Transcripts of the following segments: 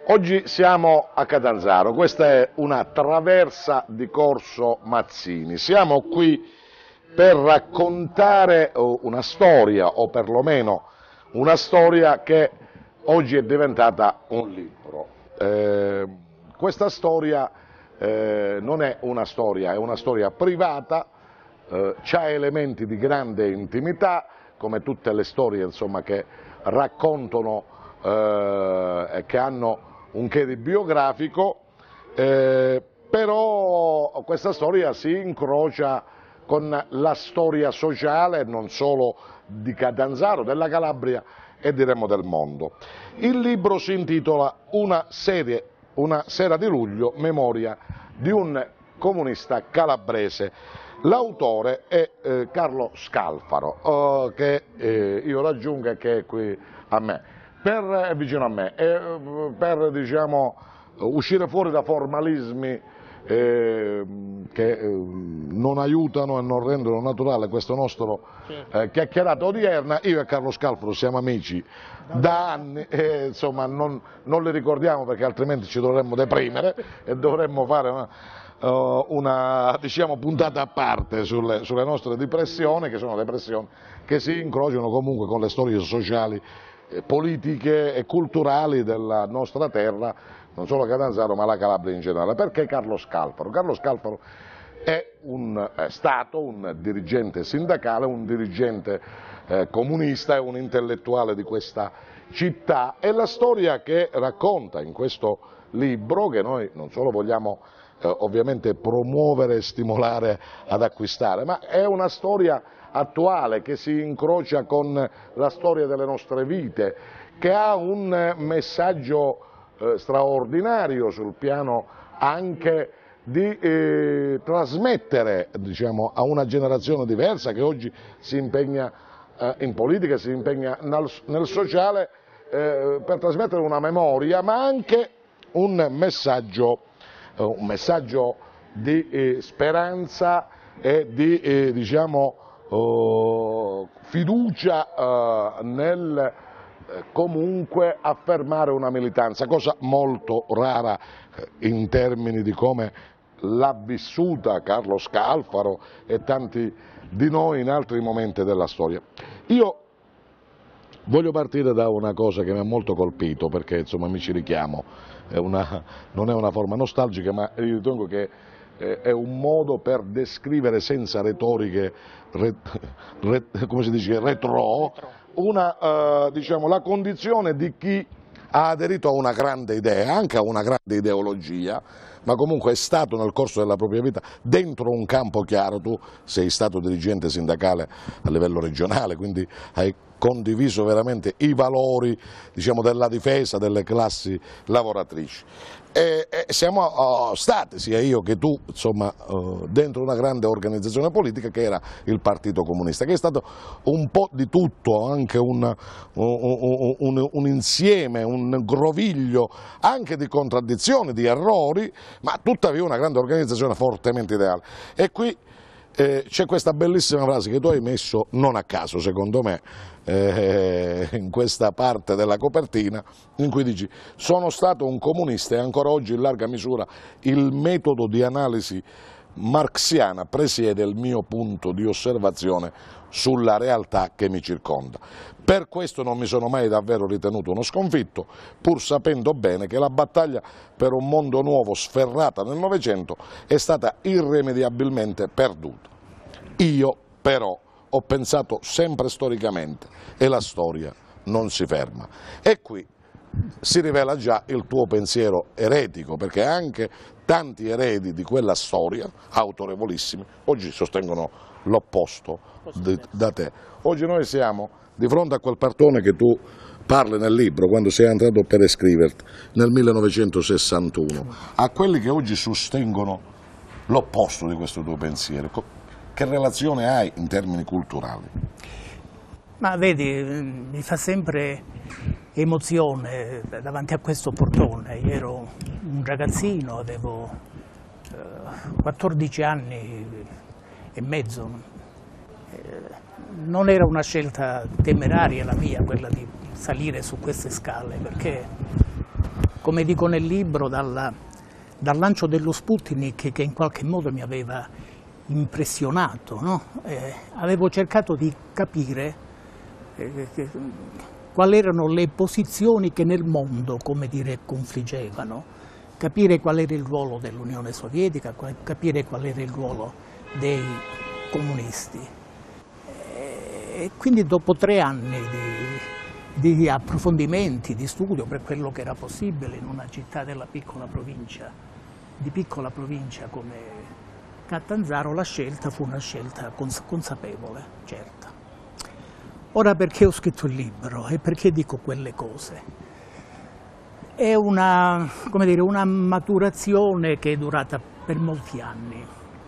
Oggi siamo a Catanzaro, questa è una traversa di Corso Mazzini. Siamo qui per raccontare una storia, o perlomeno una storia che oggi è diventata un libro. Questa storia non è una storia, è una storia privata, ha elementi di grande intimità, come tutte le storie insomma, che raccontano e che hanno un che di biografico, però questa storia si incrocia con la storia sociale non solo di Catanzaro, della Calabria e diremmo del mondo. Il libro si intitola Una sera di luglio, memoria di un comunista calabrese. L'autore è Carlo Scalfaro, che io raggiungo e che è qui a me. Vicino a me, per diciamo, uscire fuori da formalismi che non aiutano e non rendono naturale questo nostro chiacchierata odierna, io e Carlo Scalfaro siamo amici da anni e insomma non li ricordiamo perché altrimenti ci dovremmo deprimere e dovremmo fare una diciamo, puntata a parte sulle nostre depressioni, che sono depressioni che si incrociano comunque con le storie sociali, politiche e culturali della nostra terra, non solo Catanzaro ma la Calabria in generale. Perché Carlo Scalfaro? Carlo Scalfaro è stato un dirigente sindacale, un dirigente comunista e un intellettuale di questa città, e la storia che racconta in questo libro, che noi non solo vogliamo ovviamente promuovere e stimolare ad acquistare, ma è una storia attuale che si incrocia con la storia delle nostre vite, che ha un messaggio straordinario sul piano anche di trasmettere diciamo, a una generazione diversa che oggi si impegna in politica, si impegna nel sociale, per trasmettere una memoria ma anche un messaggio di speranza e di diciamo, fiducia nel comunque affermare una militanza, cosa molto rara in termini di come l'ha vissuta Carlo Scalfaro e tanti di noi in altri momenti della storia. Io voglio partire da una cosa che mi ha molto colpito, perché insomma mi ci richiamo, non è una forma nostalgica, ma io ritengo che è un modo per descrivere senza retoriche, come si dice, retro, diciamo, la condizione di chi ha aderito a una grande idea, anche a una grande ideologia, ma comunque è stato nel corso della propria vita dentro un campo chiaro. Tu sei stato dirigente sindacale a livello regionale, quindi hai condiviso veramente i valori diciamo, della difesa delle classi lavoratrici. E siamo stati, sia io che tu, insomma, dentro una grande organizzazione politica che era il Partito Comunista, che è stato un po' di tutto, anche un insieme, un groviglio anche di contraddizioni, di errori, ma tuttavia una grande organizzazione fortemente ideale. E qui c'è questa bellissima frase che tu hai messo non a caso, secondo me, in questa parte della copertina, in cui dici: sono stato un comunista e ancora oggi in larga misura il metodo di analisi marxiana presiede il mio punto di osservazione sulla realtà che mi circonda. Per questo non mi sono mai davvero ritenuto uno sconfitto, pur sapendo bene che la battaglia per un mondo nuovo sferrata nel Novecento è stata irrimediabilmente perduta. Io però ho pensato sempre storicamente e la storia non si ferma. E qui si rivela già il tuo pensiero eretico, perché anche tanti eredi di quella storia, autorevolissimi, oggi sostengono l'opposto da te. Oggi noi siamo di fronte a quel partone che tu parli nel libro, quando sei entrato per iscriverti, nel 1961, a quelli che oggi sostengono l'opposto di questo tuo pensiero. Che relazione hai in termini culturali? Ma vedi, mi fa sempre emozione davanti a questo portone. Io ero un ragazzino, avevo 14 anni e mezzo. Non era una scelta temeraria la mia, quella di salire su queste scale, perché come dico nel libro, dal lancio dello Sputnik, che in qualche modo mi aveva impressionato, no? Avevo cercato di capire quali erano le posizioni che nel mondo, come dire, confliggevano, capire qual era il ruolo dell'Unione Sovietica, capire qual era il ruolo dei comunisti. E quindi dopo 3 anni di approfondimenti, di studio per quello che era possibile in una città di piccola provincia come Catanzaro, la scelta fu una scelta consapevole, certa. Ora, perché ho scritto il libro e perché dico quelle cose? È una, come dire, una maturazione che è durata per molti anni.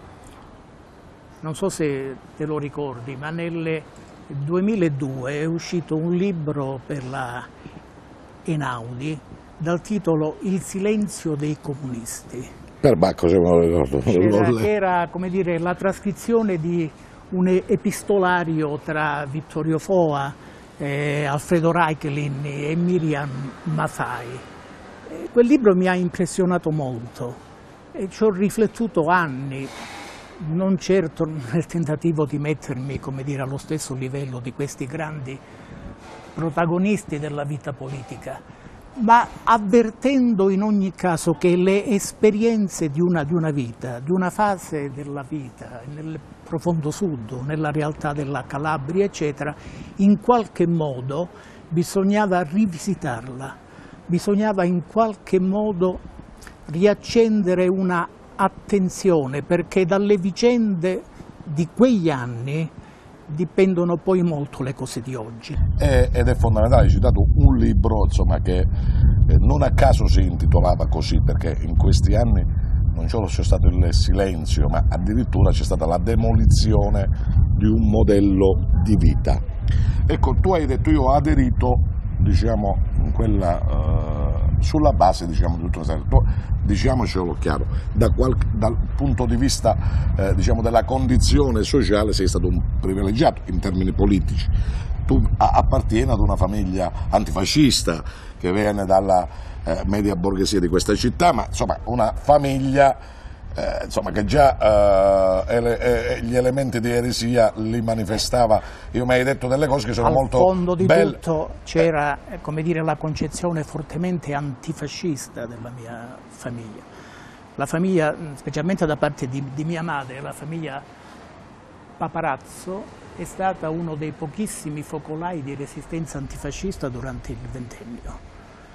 Non so se te lo ricordi, ma nel 2002 è uscito un libro per la Einaudi dal titolo Il silenzio dei comunisti. Perbacco, se me lo ricordo. Che era, come dire, la trascrizione di un epistolario tra Vittorio Foa, Alfredo Reichlin e Miriam Mathai. Quel libro mi ha impressionato molto e ci ho riflettuto anni, non certo nel tentativo di mettermi, come dire, allo stesso livello di questi grandi protagonisti della vita politica, ma avvertendo in ogni caso che le esperienze di una vita, di una fase della vita, nel profondo sud, nella realtà della Calabria, eccetera, in qualche modo bisognava rivisitarla, bisognava in qualche modo riaccendere una attenzione, perché dalle vicende di quegli anni dipendono poi molto le cose di oggi. Ed è fondamentale, hai citato un libro, insomma, che non a caso si intitolava così, perché in questi anni non solo c'è stato il silenzio, ma addirittura c'è stata la demolizione di un modello di vita. Ecco, tu hai detto, io ho aderito, diciamo, sulla base, diciamo, di tutto questo. Diciamocelo chiaro, dal punto di vista diciamo, della condizione sociale sei stato un privilegiato in termini politici. Tu appartieni ad una famiglia antifascista che viene dalla media borghesia di questa città, ma insomma una famiglia insomma, che già gli elementi di eresia li manifestava. Io mi hai detto delle cose che sono molto belle. Al fondo di tutto c'era, come dire, la concezione fortemente antifascista della mia famiglia. La famiglia, specialmente da parte di mia madre, la famiglia Paparazzo, è stata uno dei pochissimi focolai di resistenza antifascista durante il ventennio.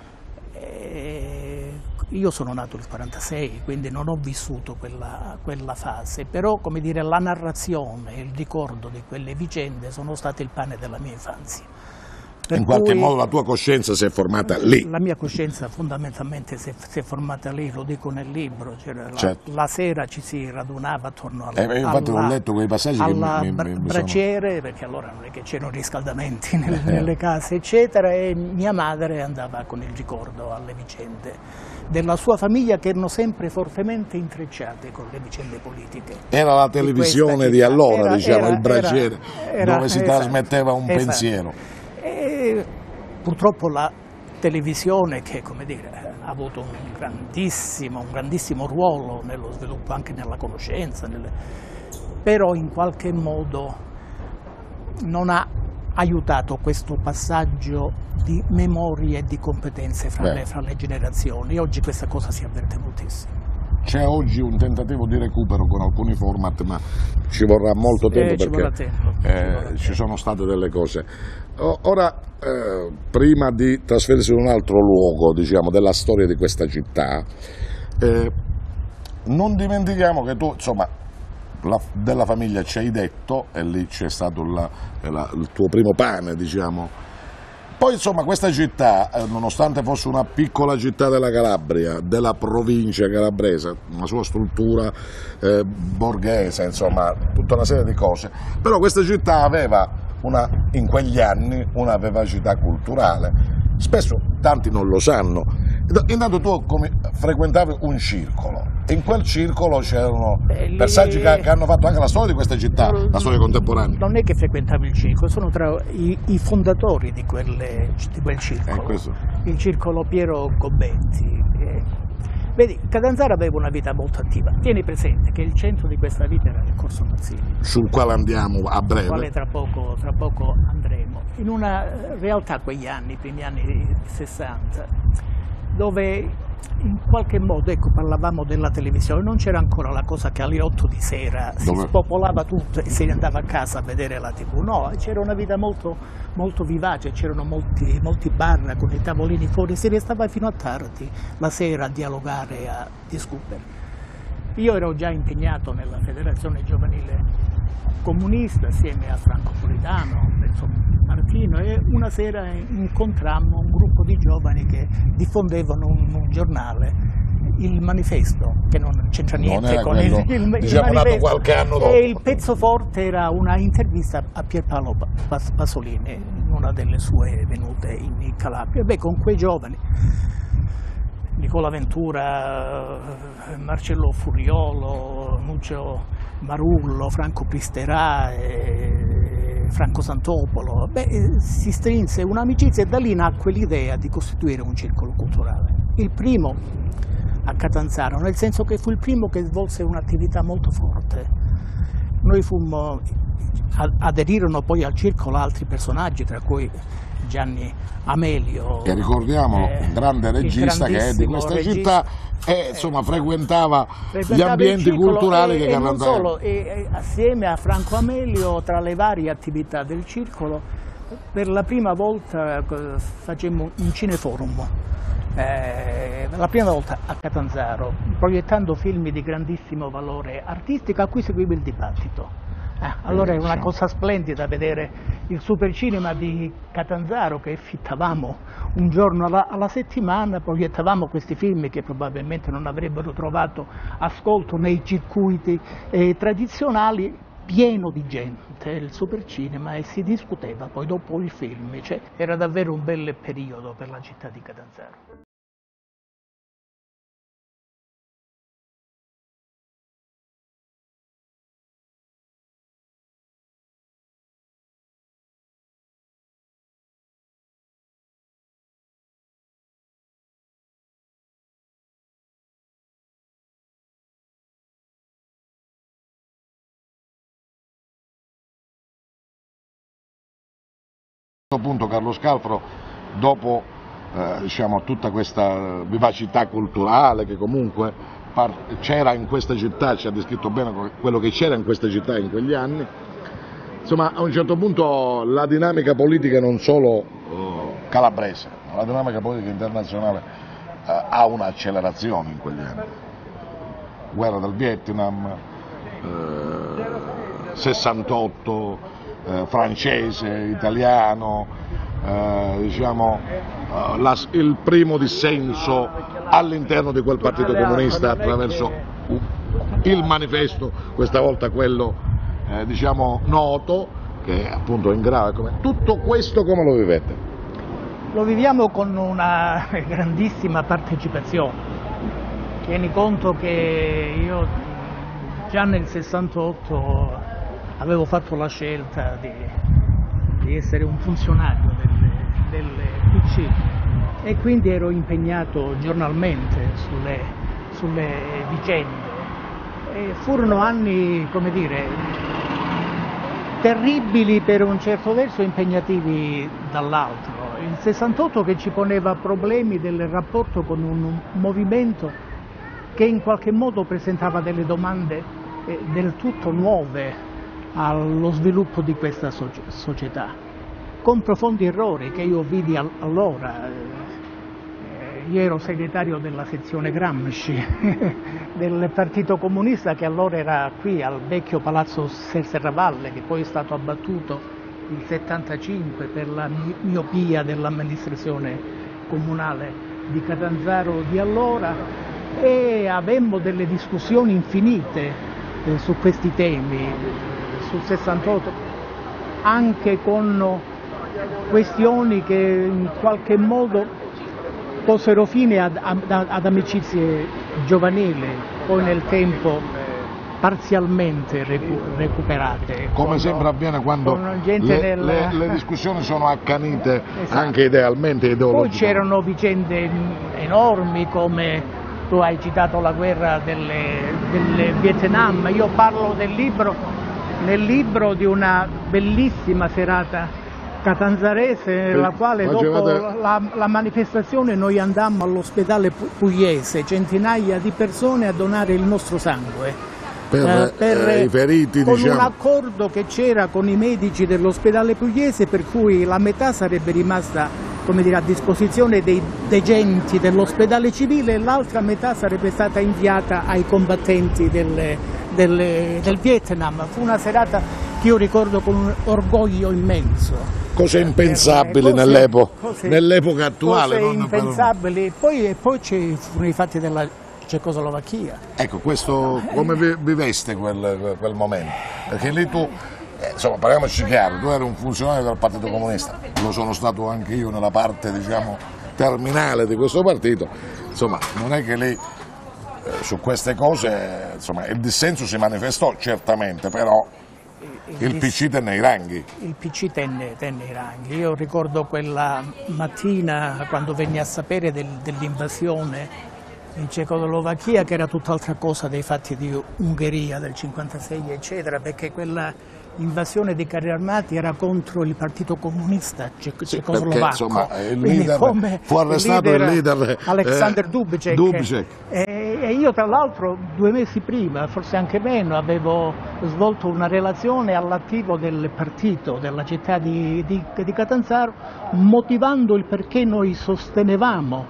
Io sono nato nel 1946, quindi non ho vissuto quella fase, però, come dire, la narrazione, il ricordo di quelle vicende sono state il pane della mia infanzia. In qualche modo la tua coscienza si è formata lì. La mia coscienza fondamentalmente si è formata lì, lo dico nel libro, certo. La sera ci si radunava attorno infatti ho letto quei passaggi alla che braciere, perché allora non è che c'erano riscaldamenti nelle case, eccetera, e mia madre andava con il ricordo alle vicende della sua famiglia, che erano sempre fortemente intrecciate con le vicende politiche. Era la televisione di allora, diciamo, il braciere, dove si trasmetteva un pensiero. E purtroppo la televisione, che, come dire, ha avuto un grandissimo ruolo nello sviluppo, anche nella conoscenza, però in qualche modo non ha aiutato questo passaggio di memorie e di competenze fra le generazioni, e oggi questa cosa si avverte moltissimo. C'è oggi un tentativo di recupero con alcuni format, ma ci vorrà molto tempo, perché ci sono state delle cose. Ora, prima di trasferirsi in un altro luogo, diciamo, della storia di questa città, non dimentichiamo che tu, insomma, della famiglia ci hai detto, e lì c'è stato il tuo primo pane, diciamo. Poi, insomma, questa città, nonostante fosse una piccola città della Calabria, della provincia calabrese, una sua struttura borghese, insomma, tutta una serie di cose, però questa città aveva in quegli anni una vivacità culturale. Spesso tanti non lo sanno. Intanto tu frequentavi un circolo, e in quel circolo c'erano personaggi che hanno fatto anche la storia di questa città, la storia contemporanea. Non è che frequentavo il circolo, sono tra i fondatori di quel circolo. il circolo Piero Gobetti. Vedi, Catanzaro aveva una vita molto attiva. Tieni presente che il centro di questa vita era il Corso Mazzini, sul quale andiamo a breve. Sul quale tra poco andremo. In una realtà quegli anni, primi anni 60, dove in qualche modo, ecco, parlavamo della televisione, non c'era ancora la cosa che alle 8 di sera si spopolava tutto e si andava a casa a vedere la TV. No, c'era una vita molto, molto vivace, c'erano molti bar con i tavolini fuori, si restava fino a tardi la sera a dialogare, a discutere. Io ero già impegnato nella Federazione Giovanile Comunista assieme a Franco Politano, Renzo Martino, e una sera incontrammo un gruppo di giovani che diffondevano un giornale, il Manifesto, che non c'entra niente con il diciamo nato qualche anno dopo. E il pezzo forte era una intervista a Pierpaolo Pasolini, in una delle sue venute in Calabria. Beh, con quei giovani, Nicola Ventura, Marcello Furiolo, Nuccio Marullo, Franco Pisterà, Franco Santopolo, si strinse un'amicizia e da lì nacque l'idea di costituire un circolo culturale. Il primo a Catanzaro, nel senso che fu il primo che svolse un'attività molto forte. Noi aderirono poi al circolo altri personaggi, tra cui Gianni Amelio, che ricordiamo, un grande regista che è di questa città e insomma frequentava gli ambienti culturali che Catanzaro. Non solo, assieme a Franco Amelio, tra le varie attività del circolo, per la prima volta facemmo un cineforum, la prima volta a Catanzaro, proiettando film di grandissimo valore artistico a cui seguiva il dibattito. Allora è una cosa splendida vedere il supercinema di Catanzaro che fittavamo un giorno alla settimana, proiettavamo questi film che probabilmente non avrebbero trovato ascolto nei circuiti tradizionali, pieno di gente, il supercinema, e si discuteva poi dopo il film, cioè, era davvero un bel periodo per la città di Catanzaro. A questo punto Carlo Scalfaro, dopo diciamo, tutta questa vivacità culturale che comunque c'era in questa città, ci ha descritto bene quello che c'era in questa città in quegli anni, insomma a un certo punto la dinamica politica non solo calabrese, ma la dinamica politica internazionale ha un'accelerazione in quegli anni. Guerra del Vietnam, 68, francese, italiano, diciamo, il primo dissenso all'interno di quel partito comunista attraverso il manifesto, questa volta quello diciamo noto, che è appunto in grave. Tutto questo come lo vivete? Lo viviamo con una grandissima partecipazione. Tieni conto che io già nel 68 avevo fatto la scelta di essere un funzionario del PC e quindi ero impegnato giornalmente sulle vicende. E furono anni, come dire, terribili per un certo verso, impegnativi dall'altro. Il 68 che ci poneva problemi del rapporto con un movimento che in qualche modo presentava delle domande del tutto nuove allo sviluppo di questa società, con profondi errori che io vidi allora. Io ero segretario della sezione Gramsci del Partito Comunista, che allora era qui al vecchio Palazzo Serravalle, che poi è stato abbattuto nel 75 per la miopia dell'amministrazione comunale di Catanzaro di allora, e avemmo delle discussioni infinite su questi temi. Sul 68, anche con questioni che in qualche modo posero fine ad amicizie giovanili. Poi nel tempo parzialmente recuperate. Come sempre avviene quando le discussioni sono accanite, esatto, anche idealmente e ideologicamente. Poi c'erano vicende enormi, come tu hai citato la guerra del Vietnam. Io parlo nel libro di una bellissima serata catanzarese, nella quale dopo la manifestazione noi andammo all'ospedale pugliese, centinaia di persone a donare il nostro sangue. Per i feriti, con diciamo, un accordo che c'era con i medici dell'ospedale pugliese, per cui la metà sarebbe rimasta, come dire, a disposizione dei degenti dell'ospedale civile e l'altra metà sarebbe stata inviata ai combattenti del Vietnam. Fu una serata che io ricordo con un orgoglio immenso. Cose impensabili nell'epoca attuale. Cose impensabili. Poi ci furono i fatti della Cecoslovacchia. Ecco, questo come viveste quel momento? Perché lì tu, insomma, parliamoci chiaro, tu eri un funzionario del Partito Comunista, lo sono stato anche io nella parte, diciamo, terminale di questo partito, insomma, non è che lì su queste cose, insomma, il dissenso si manifestò certamente, però il PC tenne i ranghi. Il PC tenne i ranghi. Io ricordo quella mattina quando venni a sapere dell'invasione in Cecoslovacchia, che era tutt'altra cosa dei fatti di Ungheria del 56 eccetera, perché quella invasione dei carri armati era contro il Partito Comunista cecoslovacco. Perché, insomma, fu arrestato il leader Aleksandr Dubček. E io tra l'altro 2 mesi prima, forse anche meno, avevo svolto una relazione all'attivo del partito della città di Catanzaro, motivando il perché noi sostenevamo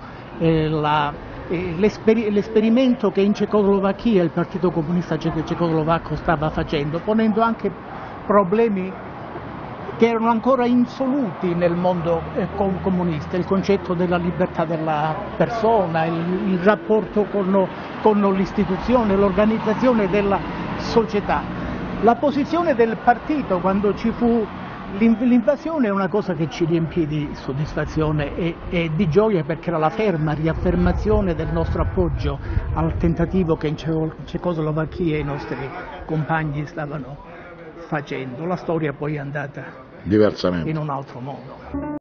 l'esperimento che in Cecoslovacchia il Partito Comunista Cecoslovacco stava facendo, ponendo anche problemi che erano ancora insoluti nel mondo comunista, il concetto della libertà della persona, il rapporto con l'istituzione, l'organizzazione della società. La posizione del partito quando ci fu l'invasione è una cosa che ci riempì di soddisfazione e di gioia, perché era la ferma riaffermazione del nostro appoggio al tentativo che in Cecoslovacchia i nostri compagni stavano facendo. La storia poi è andata diversamente, in un altro modo.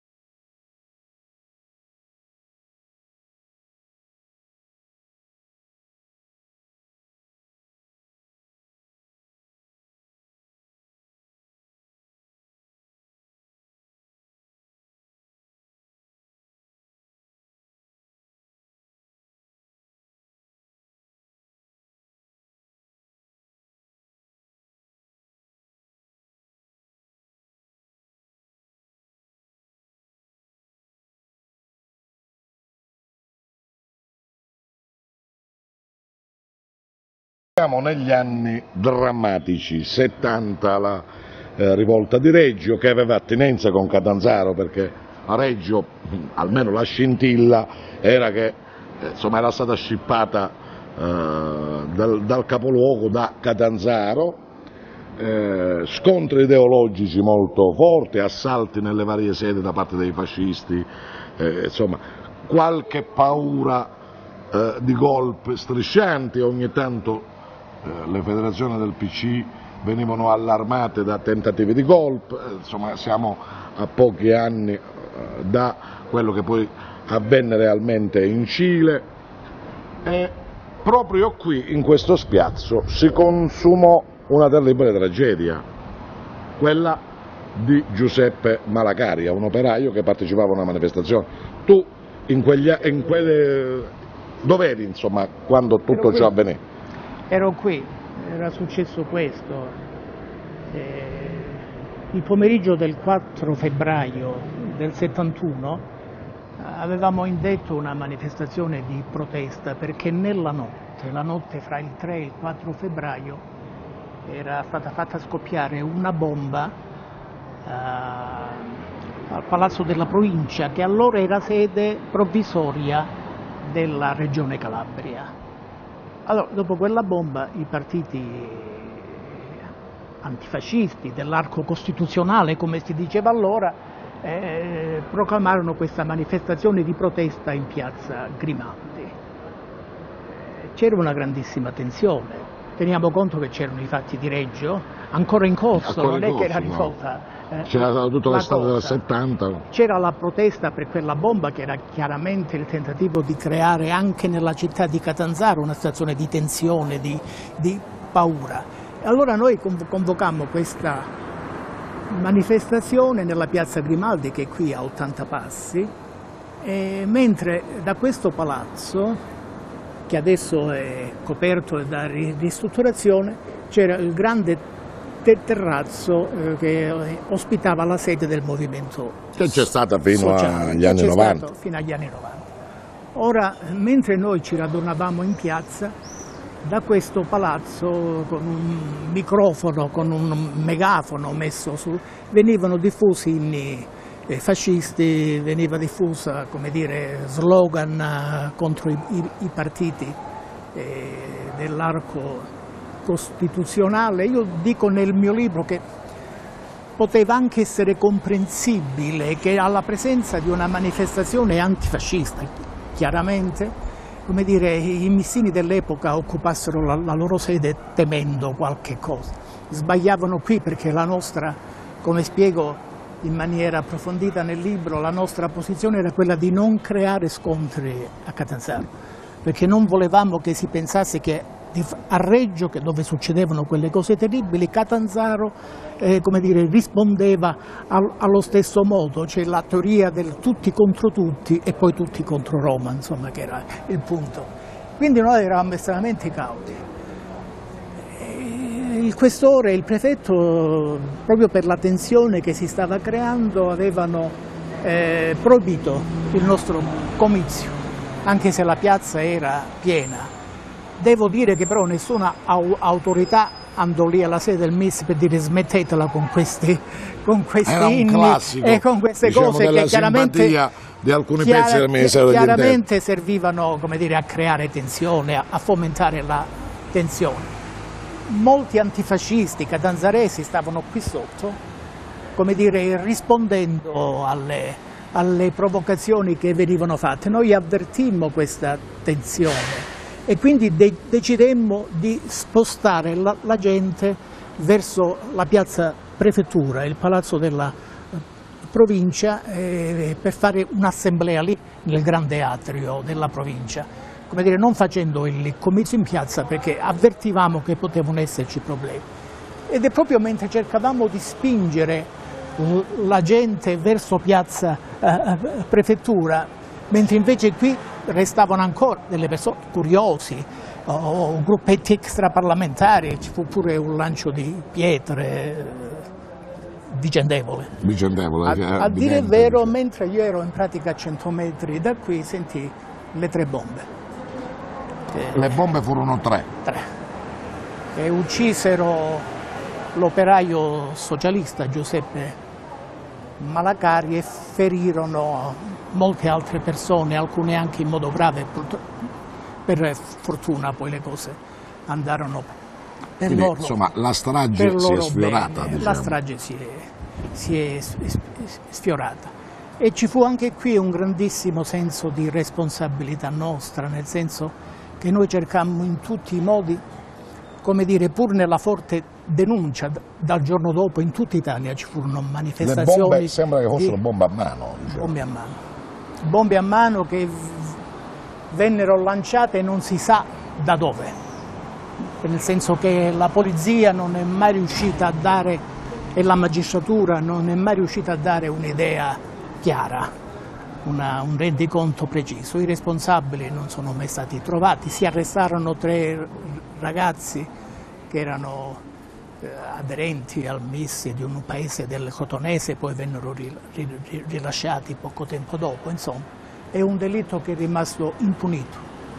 Siamo negli anni drammatici, 70, la rivolta di Reggio, che aveva attinenza con Catanzaro, perché a Reggio, almeno la scintilla, era che insomma, era stata scippata dal capoluogo, da Catanzaro, scontri ideologici molto forti, assalti nelle varie sedi da parte dei fascisti, insomma, qualche paura di golpe striscianti. Ogni tanto le federazioni del PC venivano allarmate da tentativi di golpe, insomma siamo a pochi anni da quello che poi avvenne realmente in Cile, e proprio qui in questo spiazzo si consumò una terribile tragedia, quella di Giuseppe Malacaria, un operaio che partecipava a una manifestazione. Tu dove eri, insomma, quando tutto ciò avvenne? Ero qui, era successo questo. Il pomeriggio del 4 febbraio del 71 avevamo indetto una manifestazione di protesta perché nella notte, la notte fra il 3 e il 4 febbraio, era stata fatta scoppiare una bomba al Palazzo della Provincia, che allora era sede provvisoria della Regione Calabria. Allora, dopo quella bomba i partiti antifascisti dell'arco costituzionale, come si diceva allora, proclamarono questa manifestazione di protesta in piazza Grimaldi. C'era una grandissima tensione teniamo conto che c'erano i fatti di Reggio, ancora in corso, non è che era risolta. C'era tutta l'estate del 70. C'era la protesta per quella bomba che era chiaramente il tentativo di creare anche nella città di Catanzaro una situazione di tensione, di paura. E allora noi convocammo questa manifestazione nella piazza Grimaldi, che è qui a 80 passi, mentre da questo palazzo, che adesso è coperto da ristrutturazione, c'era il grande terrazzo che ospitava la sede del movimento che c'è stata fino sociale, agli anni 90. Fino agli anni 90. Ora, mentre noi ci radunavamo in piazza, da questo palazzo, con un microfono, con un megafono messo su, venivano diffusi inni fascisti, veniva diffusa, come dire, slogan contro i partiti dell'arco costituzionale. Io dico nel mio libro che poteva anche essere comprensibile che alla presenza di una manifestazione antifascista, chiaramente, come dire, i missini dell'epoca occupassero la loro sede temendo qualche cosa. Sbagliavano qui perché la nostra, come spiego in maniera approfondita nel libro, la nostra posizione era quella di non creare scontri a Catanzaro, perché non volevamo che si pensasse che a Reggio, dove succedevano quelle cose terribili, Catanzaro come dire, rispondeva allo stesso modo, cioè la teoria del tutti contro tutti e poi tutti contro Roma, insomma, che era il punto. Quindi noi eravamo estremamente cauti. Il questore e il prefetto, proprio per la tensione che si stava creando, avevano proibito il nostro comizio, anche se la piazza era piena. Devo dire che però nessuna autorità andò lì alla sede del MIS per dire smettetela con questi inni classico, e con queste diciamo, cose che chiaramente di alcuni pezzi del Ministero dell'Interno. Chiaramente servivano, come dire, a creare tensione, a fomentare la tensione. Molti antifascisti catanzaresi stavano qui sotto, come dire, rispondendo alle provocazioni che venivano fatte. Noi avvertimmo questa tensione e quindi decidemmo di spostare la gente verso la piazza Prefettura, il palazzo della provincia, per fare un'assemblea lì nel grande atrio della provincia, come dire, non facendo il comizio in piazza perché avvertivamo che potevano esserci problemi. Ed è proprio mentre cercavamo di spingere la gente verso piazza Prefettura, mentre invece qui restavano ancora delle persone curiosi o gruppetti extraparlamentari, ci fu pure un lancio di pietre vicendevole. A dire il vero, mentre io ero in pratica a 100 metri da qui, sentii le 3 bombe. Le bombe furono 3. 3. E uccisero l'operaio socialista Giuseppe Malacari e ferirono molte altre persone, alcune anche in modo grave. Per fortuna poi le cose andarono per quindi, loro. Insomma, la strage si è sfiorata. Diciamo. La strage si è sfiorata. E ci fu anche qui un grandissimo senso di responsabilità nostra, nel senso che noi cercammo in tutti i modi, come dire, pur nella forte denuncia, dal giorno dopo in tutta Italia ci furono manifestazioni. Le bombe sembra che fossero bombe a mano. Diciamo. Bombe a mano. Bombe a mano che vennero lanciate non si sa da dove, nel senso che la polizia non è mai riuscita a dare, e la magistratura non è mai riuscita a dare un'idea chiara, un rendiconto preciso. I responsabili non sono mai stati trovati, si arrestarono 3 ragazzi che erano aderenti al MIS di un paese del Cotonese, poi vennero rilasciati poco tempo dopo. Insomma, è un delitto che è rimasto impunito.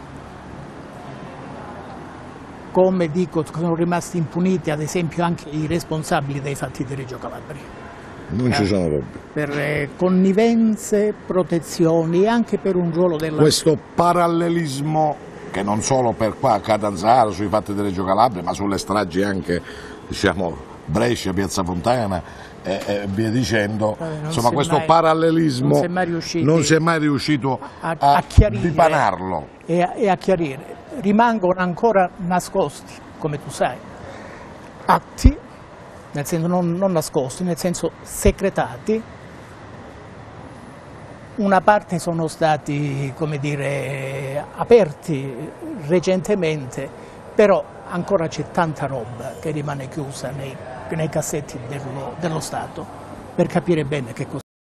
Come dico, sono rimasti impuniti ad esempio anche i responsabili dei fatti di Reggio Calabria. Non ci sono dubbi. Per connivenze, protezioni e anche per un ruolo della... Questo parallelismo che non solo per qua a Catanzaro, sui fatti di Reggio Calabria, ma sulle stragi anche, diciamo, Brescia, Piazza Fontana e via dicendo, insomma questo parallelismo non si è mai riuscito a dipanarlo. E a chiarire. Rimangono ancora nascosti come tu sai, atti, nel senso non nascosti, nel senso secretati. Una parte sono stati, come dire, aperti recentemente, però ancora c'è tanta roba che rimane chiusa nei cassetti dello Stato, per capire bene che cosa.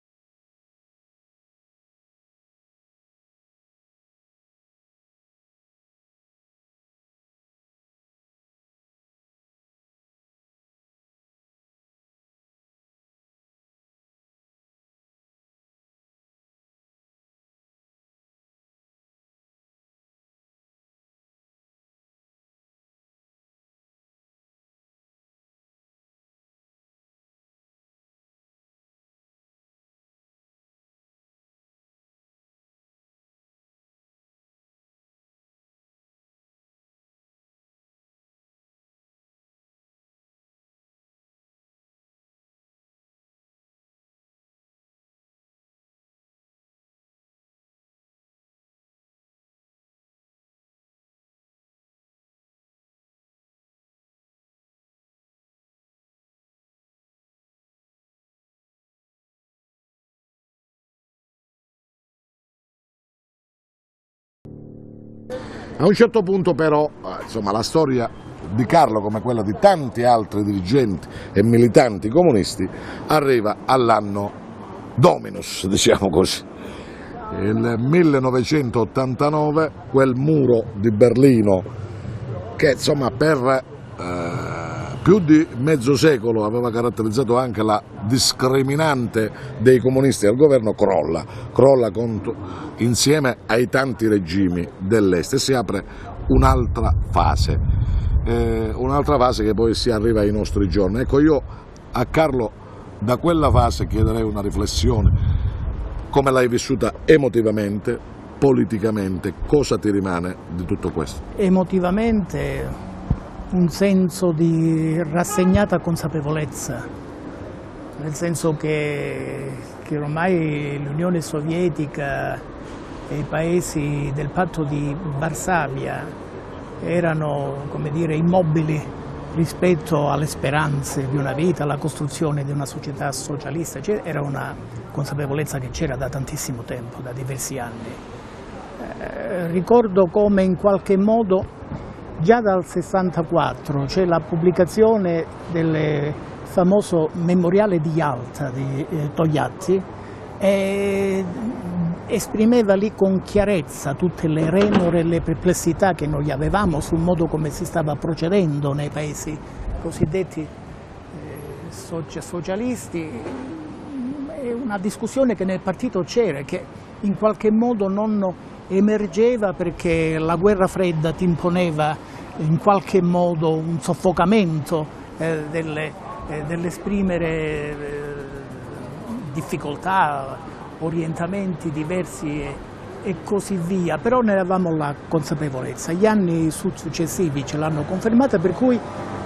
A un certo punto però, insomma, la storia di Carlo, come quella di tanti altri dirigenti e militanti comunisti, arriva all'anno Dominus, diciamo così. Il 1989, quel muro di Berlino che insomma per più di mezzo secolo aveva caratterizzato anche la discriminante dei comunisti al governo, crolla insieme ai tanti regimi dell'Est, e si apre un'altra fase che poi si arriva ai nostri giorni. Ecco, io a Carlo da quella fase chiederei una riflessione: come l'hai vissuta emotivamente, politicamente, cosa ti rimane di tutto questo? Emotivamente un senso di rassegnata consapevolezza, nel senso che ormai l'Unione Sovietica e i paesi del patto di Varsavia erano, come dire, immobili rispetto alle speranze di una vita, alla costruzione di una società socialista. Era una consapevolezza che c'era da tantissimo tempo, da diversi anni. Ricordo come in qualche modo già dal 64 c'è la pubblicazione del famoso memoriale di Yalta di Togliatti, e esprimeva lì con chiarezza tutte le remore e le perplessità che noi avevamo sul modo come si stava procedendo nei paesi cosiddetti socialisti. È una discussione che nel partito c'era, che in qualche modo non emergeva perché la guerra fredda ti imponeva in qualche modo un soffocamento dell'esprimere difficoltà, orientamenti diversi e così via, però ne avevamo la consapevolezza. Gli anni successivi ce l'hanno confermata, per cui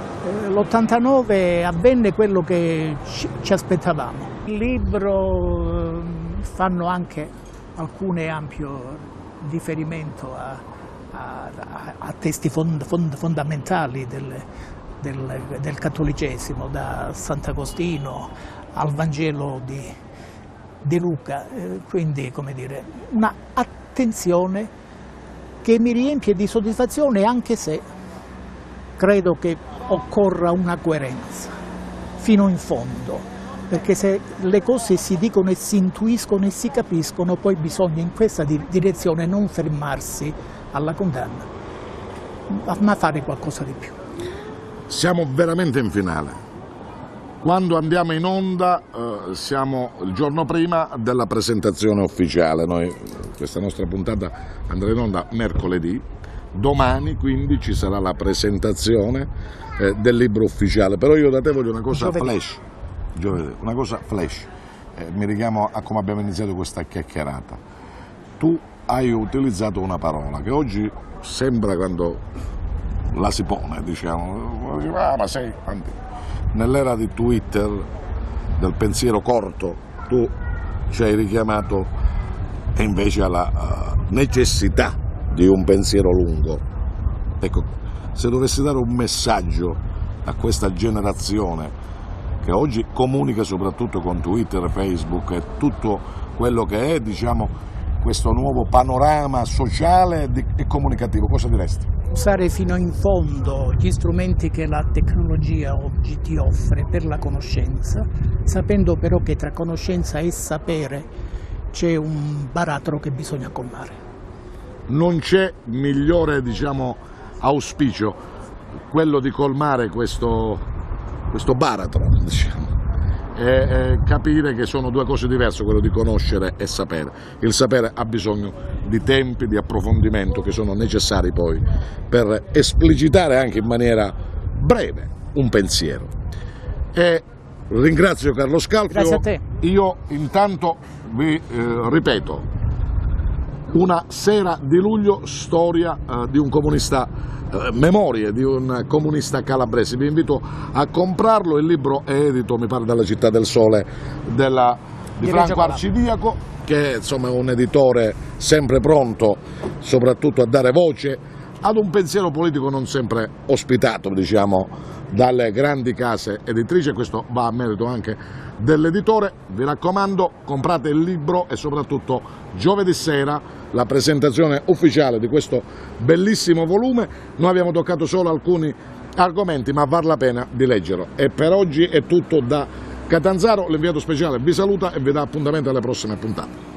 l'89 avvenne quello che ci aspettavamo. Il libro fanno anche alcune ampio riferimento a testi fondamentali del cattolicesimo, da Sant'Agostino al Vangelo di Luca, quindi, come dire, una attenzione che mi riempie di soddisfazione, anche se credo che occorra una coerenza fino in fondo, perché se le cose si dicono e si intuiscono e si capiscono, poi bisogna in questa direzione non fermarsi alla condanna, ma fare qualcosa di più. Siamo veramente in finale. Quando andiamo in onda siamo il giorno prima della presentazione ufficiale. Noi, questa nostra puntata andrà in onda mercoledì, domani quindi ci sarà la presentazione del libro ufficiale, però io da te voglio una cosa flash. Una cosa flash, mi richiamo a come abbiamo iniziato questa chiacchierata. Tu hai utilizzato una parola che oggi sembra, quando la si pone, diciamo, ma sei nell'era di Twitter, del pensiero corto, tu ci hai richiamato invece alla necessità di un pensiero lungo. Ecco, se dovessi dare un messaggio a questa generazione che oggi comunica soprattutto con Twitter, Facebook e tutto quello che è, diciamo, questo nuovo panorama sociale e comunicativo, cosa diresti? Usare fino in fondo gli strumenti che la tecnologia oggi ti offre per la conoscenza, sapendo però che tra conoscenza e sapere c'è un baratro che bisogna colmare. Non c'è migliore, diciamo, auspicio quello di colmare questo baratro, diciamo, e capire che sono due cose diverse, quello di conoscere e sapere. Il sapere ha bisogno di tempi, di approfondimento che sono necessari poi per esplicitare anche in maniera breve un pensiero. E ringrazio Carlo Scalfio. Grazie a te. Io intanto vi ripeto, una sera di luglio, storia di un comunista, memorie di un comunista calabrese. Vi invito a comprarlo, il libro è edito, mi pare, dalla Città del Sole di Franco Arcidiaco, che insomma è un editore sempre pronto soprattutto a dare voce ad un pensiero politico non sempre ospitato, diciamo, dalle grandi case editrici, e questo va a merito anche dell'editore. Vi raccomando, comprate il libro e soprattutto giovedì sera la presentazione ufficiale di questo bellissimo volume. Noi abbiamo toccato solo alcuni argomenti, ma vale la pena di leggerlo. E per oggi è tutto da Catanzaro, l'inviato speciale vi saluta e vi dà appuntamento alle prossime puntate.